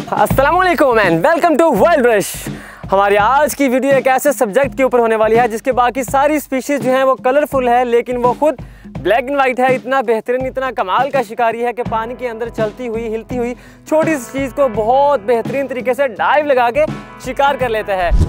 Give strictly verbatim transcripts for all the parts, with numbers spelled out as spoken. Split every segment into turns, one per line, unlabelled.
अस्सलामुअलैकुम and welcome to wild brush. हमारी आज की वीडियो एक ऐसे सब्जेक्ट के ऊपर होने वाली है जिसके बाकी सारी स्पीशीज़ जो हैं वो कलरफुल है, लेकिन वो खुद ब्लैक एंड वाइट है। इतना बेहतरीन, इतना कमाल का शिकारी है कि पानी के अंदर चलती हुई, हिलती हुई छोटी सी चीज़ को बहुत बेहतरीन तरीके से डाइव लगा के शिकार कर लेता है।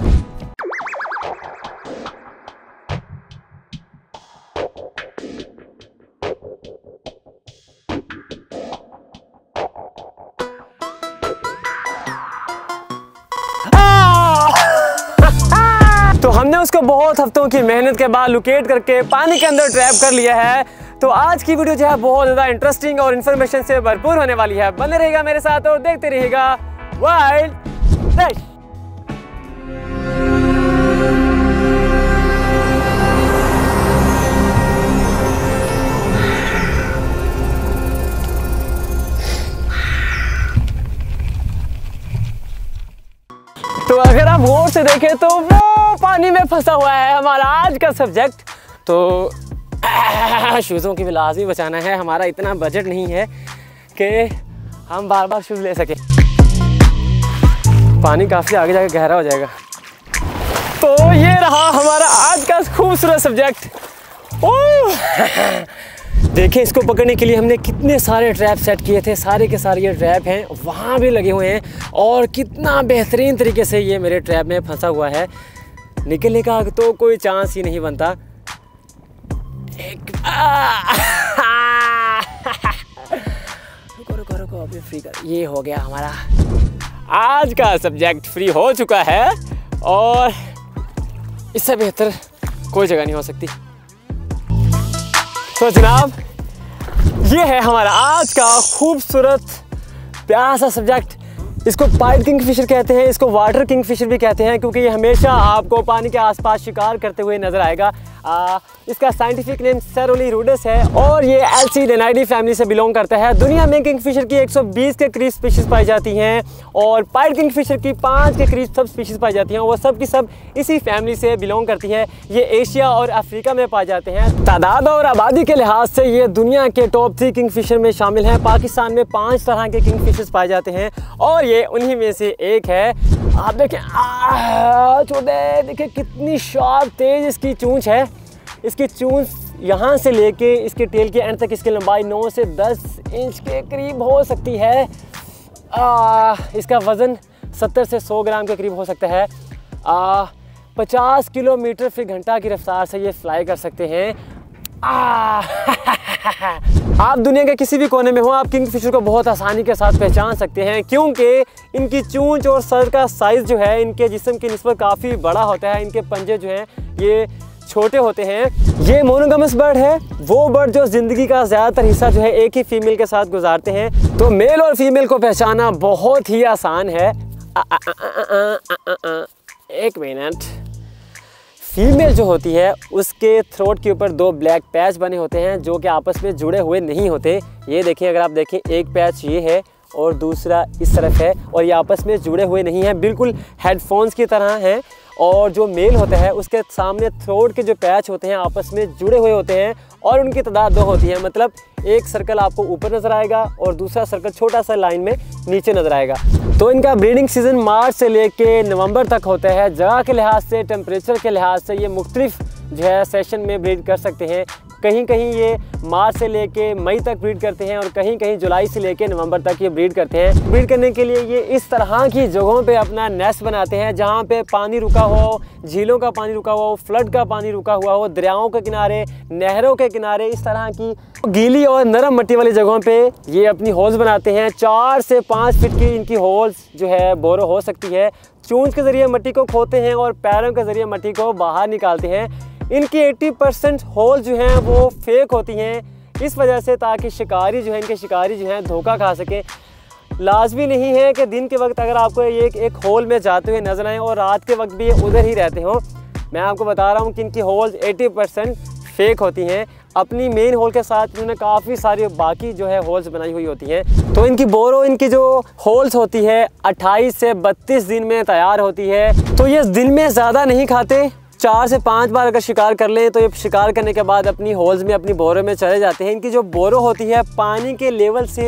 तो हमने उसको बहुत हफ्तों की मेहनत के बाद लोकेट करके पानी के अंदर ट्रैप कर लिया है। तो आज की वीडियो जो है बहुत ज़्यादा इंटरेस्टिंग और इन्फॉर्मेशन से भरपूर होने वाली है। बने रहेगा मेरे साथ और देखते रहिएगा वाइल्ड ब्रश। तो अगर आप गौर से देखें तो वो पानी में फंसा हुआ है हमारा आज का सब्जेक्ट। तो शूज़ों की भी लाजमी बचाना है, हमारा इतना बजट नहीं है कि हम बार बार शूज़ ले सकें। पानी काफ़ी आगे जाके गहरा हो जाएगा। तो ये रहा हमारा आज का खूबसूरत सब्जेक्ट। ओह देखिए, इसको पकड़ने के लिए हमने कितने सारे ट्रैप सेट किए थे। सारे के सारे ये ट्रैप हैं, वहाँ भी लगे हुए हैं और कितना बेहतरीन तरीके से ये मेरे ट्रैप में फंसा हुआ है। निकलने का तो कोई चांस ही नहीं बनता। एक रुको रुको रुको अभी फ्री कर। ये हो गया हमारा आज का सब्जेक्ट, फ्री हो चुका है और इससे बेहतर कोई जगह नहीं हो सकती। तो जनाब, ये है हमारा आज का खूबसूरत प्यारा सा सब्जेक्ट। इसको पाइड किंगफिशर कहते हैं, इसको वाटर किंगफिशर भी कहते हैं, क्योंकि ये हमेशा आपको पानी के आसपास शिकार करते हुए नजर आएगा। आ, इसका साइंटिफिक नेम सेरोलीरूडस है और ये एल्सीडेनाइडी फैमिली से बिलोंग करता है। दुनिया में किंगफिशर की एक सौ बीस के करीब स्पीशीज़ पाई जाती हैं और पाइड किंगफिशर की पाँच के करीब सब स्पीशीज़ पाई जाती हैं। वो सब की सब इसी फैमिली से बिलोंग करती है। ये एशिया और अफ्रीका में पाए जाते हैं। तादाद और आबादी के लिहाज से ये दुनिया के टॉप थ्री किंगफिशर में शामिल हैं। पाकिस्तान में पाँच तरह के किंगफिशर्स पाए जाते हैं और ये उन्हीं में से एक है। आप देखें, छोटे देखिए कितनी शार्प तेज इसकी चूंच है। इसकी चूंच यहाँ से लेके इसके टेल के एंड तक इसकी लंबाई नौ से दस इंच के करीब हो सकती है। आ, इसका वज़न सत्तर से सौ ग्राम के करीब हो सकता है। आ, पचास किलोमीटर फी घंटा की रफ्तार से ये फ्लाई कर सकते हैं। आ, आप दुनिया के किसी भी कोने में हो, आप किंगफिशर को बहुत आसानी के साथ पहचान सकते हैं, क्योंकि इनकी चूंच और सर का साइज़ जो है इनके जिस्म की निस्बत काफ़ी बड़ा होता है। इनके पंजे जो हैं ये छोटे होते हैं। ये मोनोगमस बर्ड है, वो बर्ड जो ज़िंदगी का ज़्यादातर हिस्सा जो है एक ही फीमेल के साथ गुजारते हैं। तो मेल और फीमेल को पहचानना बहुत ही आसान है। आ, आ, आ, आ, आ, आ, आ, आ, एक मिनट। फीमेल जो होती है उसके थ्रोट के ऊपर दो ब्लैक पैच बने होते हैं जो कि आपस में जुड़े हुए नहीं होते। ये देखिए, अगर आप देखें, एक पैच ये है और दूसरा इस तरफ है और ये आपस में जुड़े हुए नहीं हैं, बिल्कुल हेडफोन्स की तरह हैं। और जो मेल होता है उसके सामने थ्रोट के जो पैच होते हैं आपस में जुड़े हुए होते हैं और उनकी तादाद दो होती है। मतलब एक सर्कल आपको ऊपर नज़र आएगा और दूसरा सर्कल छोटा सा लाइन में नीचे नज़र आएगा। तो इनका ब्रीडिंग सीज़न मार्च से लेके नवंबर तक होता है। जगह के लिहाज से, टेम्परेचर के लिहाज से ये मुख्तलिफ जो है सेशन में ब्रीड कर सकते हैं। कहीं कहीं ये मार्च से लेके मई तक ब्रीड करते हैं और कहीं कहीं जुलाई से लेके नवंबर तक ये ब्रीड करते हैं। ब्रीड करने के लिए ये इस तरह की जगहों पे अपना नेस्ट बनाते हैं जहाँ पे पानी रुका हो, झीलों का पानी रुका हुआ हो, फ्लड का पानी रुका हुआ हो, दरियाओं के किनारे, नहरों के किनारे, इस तरह की गीली और नरम मिट्टी वाली जगहों पे ये अपनी होल्स बनाते हैं। चार से पाँच फीट की इनकी होल्स जो है बोरो हो सकती है। चूंच के ज़रिए मिट्टी को खोदते हैं और पैरों के ज़रिए मिट्टी को बाहर निकालते हैं। इनकी अस्सी परसेंट होल जो हैं वो फेक होती हैं इस वजह से, ताकि शिकारी जो है इनके शिकारी जो हैं धोखा खा सकें। लाजमी नहीं है कि दिन के वक्त अगर आपको ये एक, एक होल में जाते हुए नजर आए और रात के वक्त भी ये उधर ही रहते हो। मैं आपको बता रहा हूँ कि इनकी होल्स अस्सी परसेंट फेक होती हैं। अपनी मेन होल के साथ इन्होंने काफ़ी सारी बाकी जो है होल्स बनाई हुई होती हैं। तो इनकी बोरो, इनकी जो होल्स होती है अट्ठाईस से बत्तीस दिन में तैयार होती है। तो ये दिन में ज़्यादा नहीं खाते, चार से पाँच बार अगर शिकार कर लें तो ये शिकार करने के बाद अपनी होल्स में, अपनी बोरों में चले जाते हैं। इनकी जो बोरो होती है पानी के लेवल से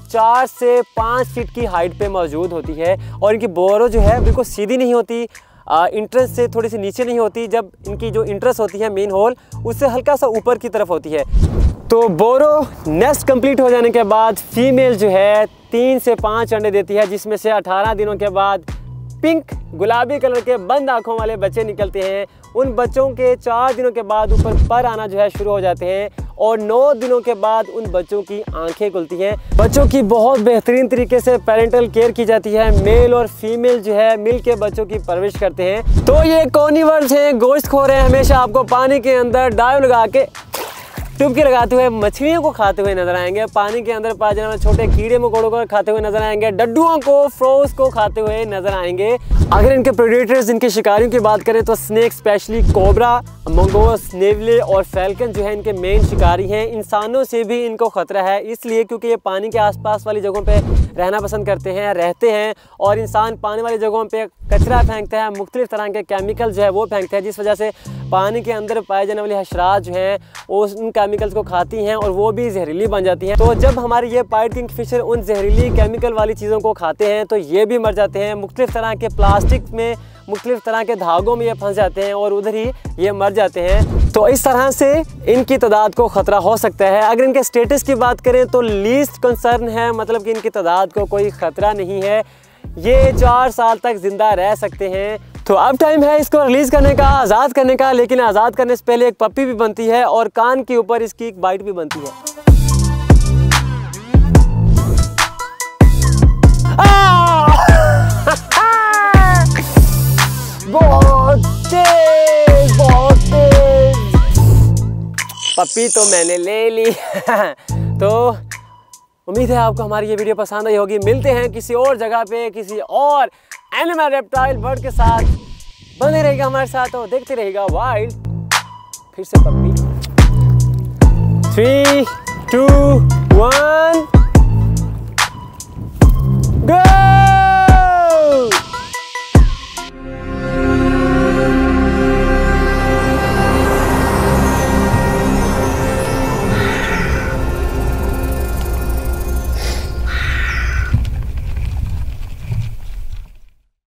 चार से पाँच फीट की हाइट पे मौजूद होती है और इनकी बोरो जो है बिल्कुल सीधी नहीं होती, इंट्रेंस से थोड़ी सी नीचे नहीं होती। जब इनकी जो इंट्रेंस होती है मेन होल उससे हल्का सा ऊपर की तरफ होती है। तो बोरो नेस्ट कंप्लीट हो जाने के बाद फीमेल जो है तीन से पाँच अंडे देती है, जिसमें से अठारह दिनों के बाद पिंक गुलाबी कलर के बंद आँखों वाले बच्चे निकलते हैं। उन बच्चों के चार दिनों के बाद ऊपर पर आना जो है शुरू हो जाते हैं और नौ दिनों के बाद उन बच्चों की आंखें खुलती हैं। बच्चों की बहुत बेहतरीन तरीके से पेरेंटल केयर की जाती है। मेल और फीमेल जो है मिल के बच्चों की परवरिश करते हैं। तो ये कॉर्निवर्स हैं, गोश्तखोर हैं, हमेशा आपको पानी के अंदर डाइव लगा के डुबकी लगाते हुए मछलियों को खाते हुए नजर आएंगे। पानी के अंदर पाए जाने वाले छोटे कीड़े मकोड़ों को खाते हुए नजर आएंगे। डड्डुओं को, फ्रोज को खाते हुए नजर आएंगे। अगर इनके प्रेडेटर्स, इनके शिकारियों की बात करें तो स्नेक, स्पेशली कोबरा, मंगोस, नेवले और फैल्कन जो है इनके मेन शिकारी हैं। इंसानों से भी इनको खतरा है, इसलिए क्योंकि ये पानी के आसपास वाली जगहों पे रहना पसंद करते हैं, रहते हैं और इंसान पानी वाली जगहों पे कचरा फेंकता है, मुख्तलिफ तरह के केमिकल जो है वो फेंकते हैं, जिस वजह से पानी के अंदर पाए जाने वाली हशरात जो हैं वो उन केमिकल्स को खाती हैं और वो भी जहरीली बन जाती हैं। तो जब हमारे ये पाइड किंगफिशर उन जहरीली केमिकल वाली चीज़ों को खाते हैं तो ये भी मर जाते हैं। मुख्तलिफ तरह के प्लास्टिक में, मुख्तलिफ तरह के धागों में ये फंस जाते हैं और उधर ही ये मर जाते हैं। तो इस तरह से इनकी तादाद को ख़तरा हो सकता है। अगर इनके स्टेटस की बात करें तो लीस्ट कंसर्न है, मतलब कि इनकी तादाद को कोई ख़तरा नहीं है। ये चार साल तक ज़िंदा रह सकते हैं। तो अब टाइम है इसको रिलीज़ करने का, आज़ाद करने का। लेकिन आज़ाद करने से पहले एक पप्पी भी बनती है और कान के ऊपर इसकी एक बाइट भी बनती है। बहुत तेज, बहुत तेज। पप्पी तो मैंने ले ली। तो उम्मीद है आपको हमारी ये वीडियो पसंद आई होगी। मिलते हैं किसी और जगह पे किसी और एनिमल रेप्टाइल बर्ड के साथ। बने रहेगा हमारे साथ और देखते रहेगा वाइल्ड। फिर से पप्पी। Three to one